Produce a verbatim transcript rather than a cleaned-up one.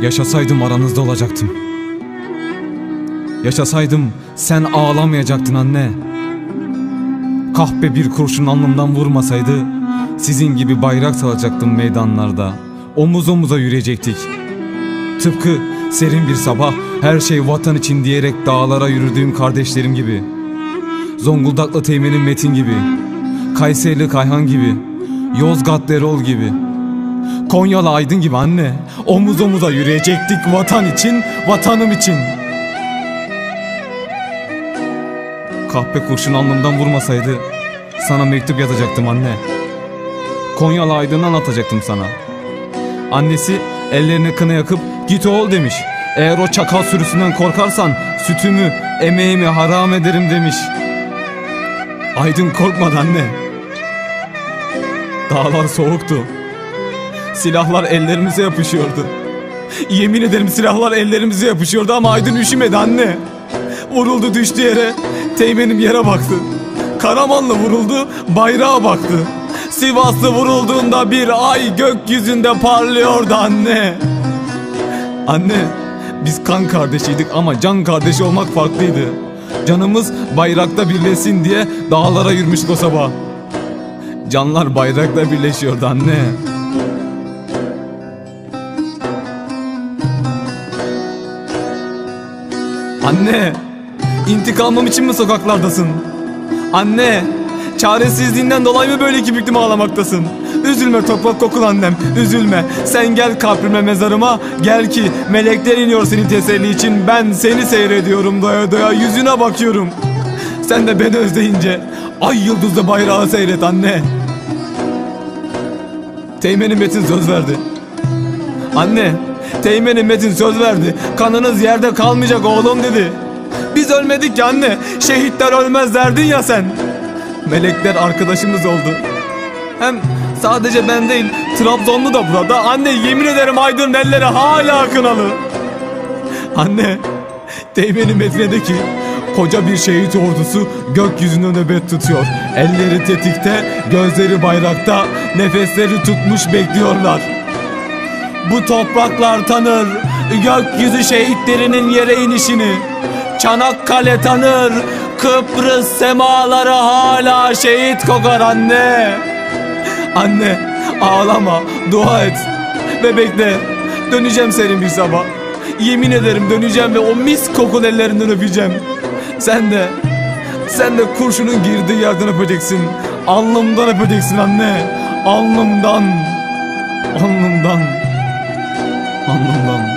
Yaşasaydım aranızda olacaktım. Yaşasaydım sen ağlamayacaktın anne. Kahpe bir kurşun alnımdan vurmasaydı sizin gibi bayrak salacaktım meydanlarda. Omuz omuza yürüyecektik. Tıpkı serin bir sabah her şey vatan için diyerek dağlara yürüdüğüm kardeşlerim gibi. Zonguldaklı Teğmen'in Metin gibi, Kayserili Kayhan gibi, Yozgatlı Erol gibi, Konyalı Aydın gibi anne. Omuz omuza yürüyecektik vatan için, vatanım için. Kahpe kurşun alnımdan vurmasaydı sana mektup yazacaktım anne. Konyalı Aydın'ı anlatacaktım sana. Annesi ellerine kına yakıp git oğul demiş. Eğer o çakal sürüsünden korkarsan sütümü, emeğimi haram ederim demiş. Aydın korkmadı anne. Dağlar soğuktu. Silahlar ellerimize yapışıyordu. Yemin ederim silahlar ellerimize yapışıyordu ama Aydın üşümedi anne. Vuruldu, düştü yere. Teğmenim yere baktı. Karamanlı vuruldu, bayrağa baktı. Sivaslı vurulduğunda bir ay gökyüzünde parlıyordu anne. Anne, biz kan kardeşiydik ama can kardeşi olmak farklıydı. Canımız bayrakta birleşsin diye dağlara yürümüştük o sabah. Canlar bayrakla birleşiyordu anne. Anne, intikamım için mi sokaklardasın? Anne, çaresizliğinden dolayı mı böyle iki büklüm ağlamaktasın? Üzülme toprak kokulu annem, üzülme. Sen gel kabrime, mezarıma. Gel ki melekler iniyor senin teselli için. Ben seni seyrediyorum, doya doya yüzüne bakıyorum. Sen de beni özleyince ay yıldızlı bayrağı seyret anne. Teğmenim Metin söz verdi. Anne, Teğmenim Metin söz verdi. Kanınız yerde kalmayacak oğlum dedi. Biz ölmedik ya anne. Şehitler ölmez derdin ya sen. Melekler arkadaşımız oldu. Hem sadece ben değil, Trabzonlu da burada. Anne, yemin ederim Aydın'ın elleri hala kınalı. Anne, Teğmenim Metin'e de ki koca bir şehit ordusu gökyüzünde nöbet tutuyor. Elleri tetikte, gözleri bayrakta, nefesleri tutmuş bekliyorlar. Bu topraklar tanır gökyüzü şehitlerinin yere inişini. Çanakkale tanır Kıbrıs semaları hala şehit kokar anne. Anne, ağlama, dua et ve bekle. Döneceğim senin bir sabah. Yemin ederim döneceğim ve o mis kokulu ellerinden öpeceğim. Sen de, sen de kurşunun girdiği yerden öpeceksin. Alnımdan öpeceksin anne. Alnımdan, alnımdan, alnımdan.